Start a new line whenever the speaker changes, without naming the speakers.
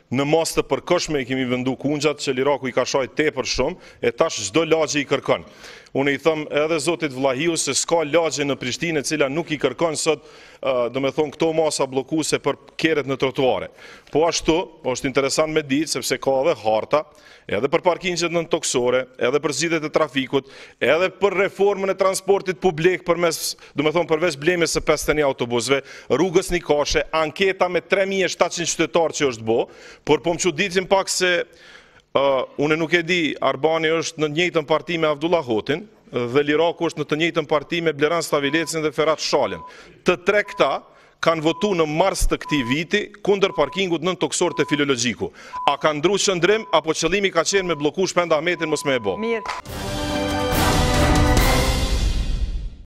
në mas të përkohshme i kemi vendu kungjat që Liraku i ka shajt tepër shumë, e tash çdo lagje i kërkon. Unë i them edhe zotit Vlahiu se s'ka lagje në Prishtinë e cila nuk i kërkon sot, do me thonë, këto masa bllokuese për kerret në trotuare. Po ashtu, është interesant me ditë sepse ka edhe harta, edhe për parkingjet nën toksore, edhe për zgjidhjet e trafikut, edhe për reformën e transportit publik përmes, do me thonë, përveç blemjes së 51 autobusëve, rrugës Nikashe, anketa me 3700 qytetarë që është bo, por po më çuditsim pak se unë nuk e di, Arbani është në të njëjtën parti me Abdullah Hotin dhe Liraku është në të njëjtën parti me Blerand Stavilecin dhe Ferhat Shalën. Të tre këta kanë votu në mars të këtij viti kundër parkingut nën toksor të Filologjiku. A ka ndryshuar qëndrim apo qëllimi ka qenë me blloku Shpend Ahmetin mos me e bë?
Mirë.